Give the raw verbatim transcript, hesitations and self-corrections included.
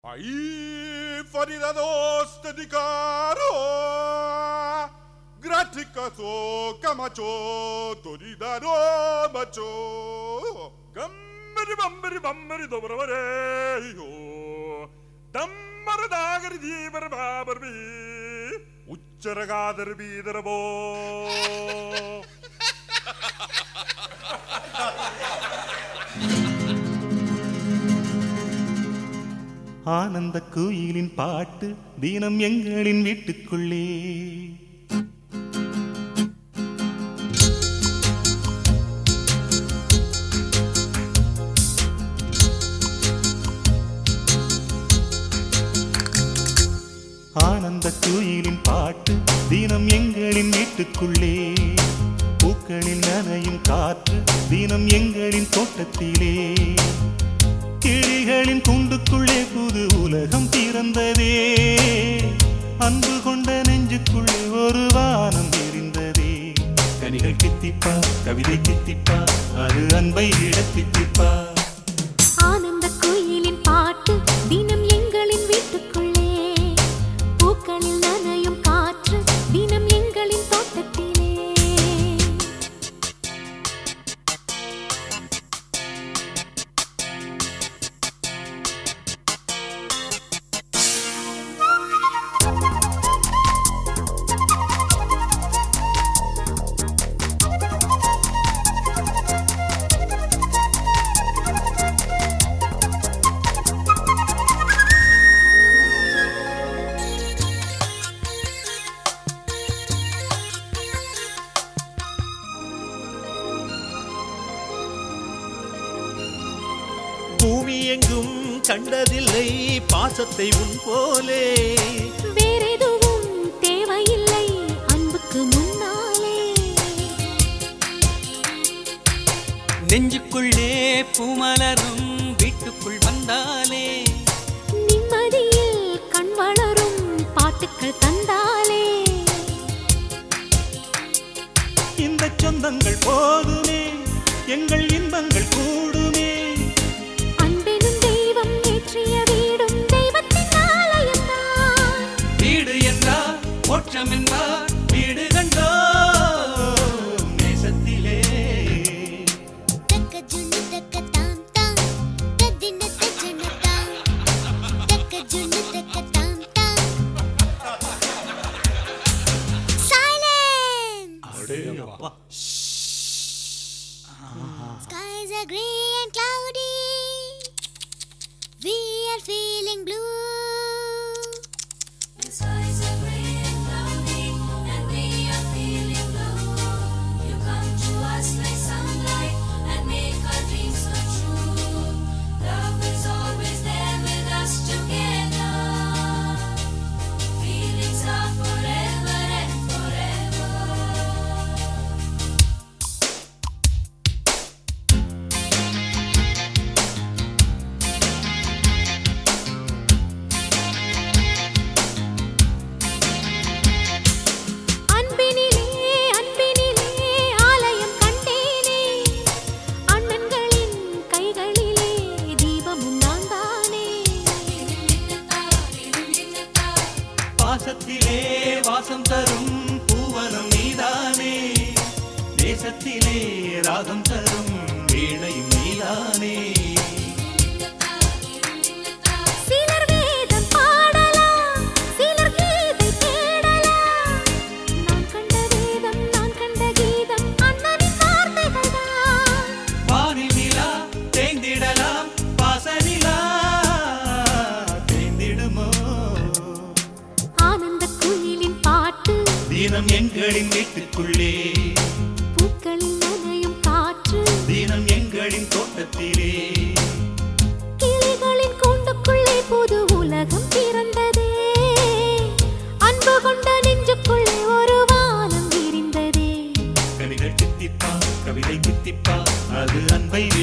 Ahí faridados dedicaro graticato camacho toridaro macho gambari bambari bambari dobravare dammardagari dibar babarbi uccaragadar bidarbo ஆனந்த குயிலின் பாட்டு தினம் எங்களின் வீட்டுக்குள்ளே ஆனந்த குயிலின் பாட்டு தினம் எங்களின் வீட்டுக்குள்ளே பூக்களில் நனையும் காற்று தினம் எங்களின் தோட்டத்திலே கிளிகளின் கூண்டுக்குள்ளே புது உலகம் பிறந்ததே அன்பு கொண்ட நெஞ்சுக்குள்ளே ஒரு வானம் எரிந்ததே கனிகள் கித்திப்பா கவிதை கித்திப்பா அது அன்பை இடத்தித்திப்பா ஆனந்த குயிலின் பாட்டு தினம் எங்களின் வீட்டுக்குள்ளே பூக்களில் நனையும் காற்று தினம் எங்களின் தோட்டத்திலே பூமி எங்கும் கண்டதில்லை பாசத்தை உன் போலே வேறெதுவும் தேவையில்லை அன்புக்கு முன்னாலே நெஞ்சுக்குள்ளே பூமலரும் வீட்டுக்குள் வந்தாலே நிம்மதியில் கண் வளரும் பாட்டுக்கள் தந்தாலே இந்த சொந்தங்கள் போதுமே எங்கள் இன்பங்கள் கூடுமே அன்பெனும் தெய்வம் ஏற்றிய வீடும் தெய்வத்தின் ஆலயம்தான் வீடு என்றார் மோட்சம் என்றார் வீடு கண்டோ நேசத்திலே தக்க ஜுனு தக்க தாம் தாம் தத்தின தஜன தாம் தக்க ஜுனு தக்க தாம் தாம் சைலன்ஸ் அடேயப்பா skies are gray and cloudy we are feeling blue The skies are gray and cloudy, and we are feeling blue. You come to us like sunlight and make our dreams come true. Love is always there with us together. Feelings are forever and forever. அன்பினிலே அன்பினிலே ஆலயம் கண்டேனே அண்ணன்களின் கைகளிலே தீபமும் நான் தானே பாசத்திலே வாசம் தரும் பூவனம் நீதானே தேசத்திலே ராகம் தரும் வீணையும் நீதானே சிலர் வேதம் பாடலாம் சிலர் கீதை தேடலாம் நான் கண்ட வேதம் நான் கண்ட கீதம் அண்ணனின் வார்த்தைகள்தான் வானில் நிலா தேய்ந்திடலாம் பாசனிலா தேய்ந்திடுமோ ஆனந்த குயிலின் பாட்டு தினம் எங்களின் வீட்டுக்குள்ளே பூக்களில் நனையும் காற்று தினம் எங்களின் தோட்டத்திலே கிளிகளின் கூண்டுக்குள்ளே புது உலகம் பிறந்ததே அன்பு கொண்ட நெஞ்சுக்குள்ளே ஒரு வானம் விரிந்ததே கவிதை கித்திப்பா கவிதை கித்திப்பா அது அன்பை